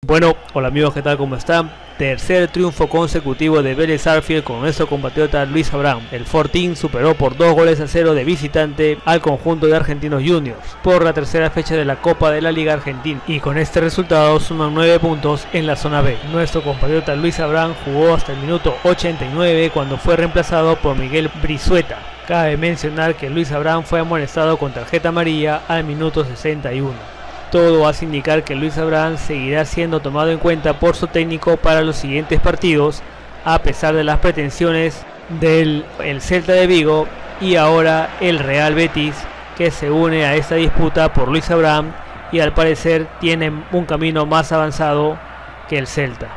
Bueno, hola amigos, ¿qué tal? ¿Cómo están? Tercer triunfo consecutivo de Vélez Sarsfield con nuestro compatriota Luis Abraham. El Fortín superó por 2-0 de visitante al conjunto de Argentinos Juniors por la tercera fecha de la Copa de la Liga Argentina, y con este resultado suman 9 puntos en la zona B. Nuestro compatriota Luis Abraham jugó hasta el minuto 89 cuando fue reemplazado por Miguel Brizueta. Cabe mencionar que Luis Abraham fue amonestado con tarjeta amarilla al minuto 61. Todo hace indicar que Luis Abraham seguirá siendo tomado en cuenta por su técnico para los siguientes partidos, a pesar de las pretensiones del Celta de Vigo y ahora el Real Betis, que se une a esta disputa por Luis Abraham y al parecer tienen un camino más avanzado que el Celta.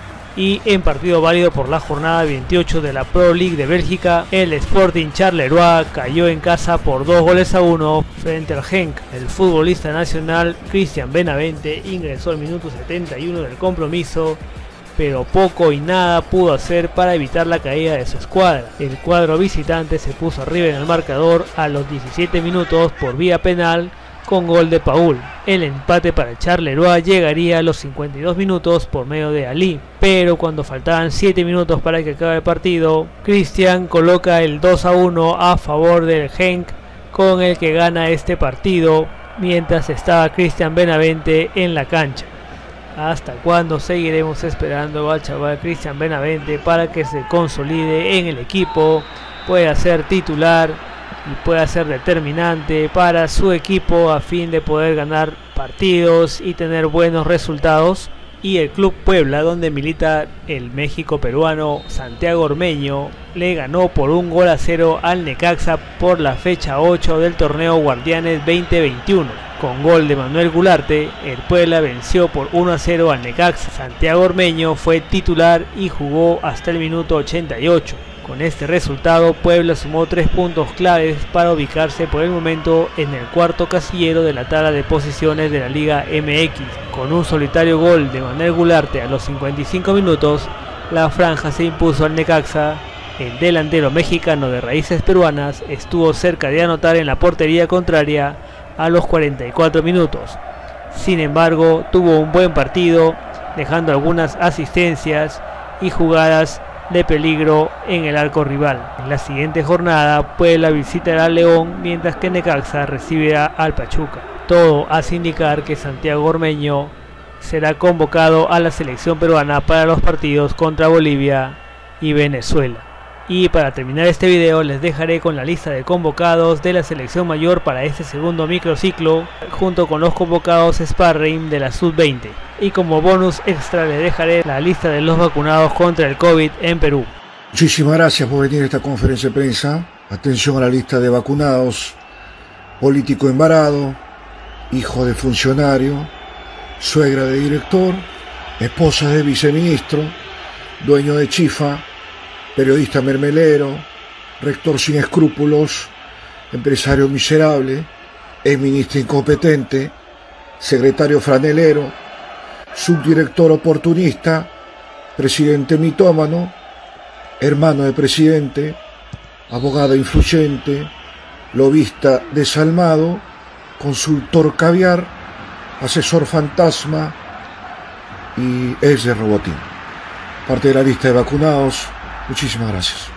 Y en partido válido por la jornada 28 de la Pro League de Bélgica, el Sporting Charleroi cayó en casa por 2-1 frente al Genk. El futbolista nacional Cristian Benavente ingresó al minuto 71 del compromiso, pero poco y nada pudo hacer para evitar la caída de su escuadra. El cuadro visitante se puso arriba en el marcador a los 17 minutos por vía penal con gol de Paul. El empate para el Charleroi llegaría a los 52 minutos por medio de Ali, pero cuando faltaban 7 minutos para que acabe el partido, Cristian coloca el 2-1 a favor del Genk, con el que gana este partido mientras estaba Cristian Benavente en la cancha. ¿Hasta cuándo seguiremos esperando al chaval Cristian Benavente para que se consolide en el equipo, pueda ser titular y pueda ser determinante para su equipo a fin de poder ganar partidos y tener buenos resultados? Y el Club Puebla, donde milita el México peruano Santiago Ormeño, le ganó por 1-0 al Necaxa por la fecha 8 del torneo Guardianes 2021. Con gol de Manuel Gularte, el Puebla venció por 1-0 al Necaxa. Santiago Ormeño fue titular y jugó hasta el minuto 88. Con este resultado, Puebla sumó 3 puntos claves para ubicarse por el momento en el cuarto casillero de la tabla de posiciones de la Liga MX. Con un solitario gol de Manuel Gularte a los 55 minutos, la franja se impuso al Necaxa. El delantero mexicano de raíces peruanas estuvo cerca de anotar en la portería contraria a los 44 minutos. Sin embargo, tuvo un buen partido, dejando algunas asistencias y jugadas de peligro en el arco rival. En la siguiente jornada, Puebla visitará a León, mientras que Necaxa recibirá al Pachuca. Todo hace indicar que Santiago Ormeño será convocado a la selección peruana para los partidos contra Bolivia y Venezuela. Y para terminar este video les dejaré con la lista de convocados de la selección mayor para este segundo microciclo, junto con los convocados sparring de la Sub-20. Y como bonus extra les dejaré la lista de los vacunados contra el COVID en Perú. Muchísimas gracias por venir a esta conferencia de prensa. Atención a la lista de vacunados: político embarado, hijo de funcionario, suegra de director, esposa de viceministro, dueño de chifa, periodista mermelero, rector sin escrúpulos, empresario miserable, exministro incompetente, secretario franelero, subdirector oportunista, presidente mitómano, hermano de presidente, abogado influyente, lobista desalmado, consultor caviar, asesor fantasma y ex de Robotín. Parte de la lista de vacunados. Muchísimas gracias.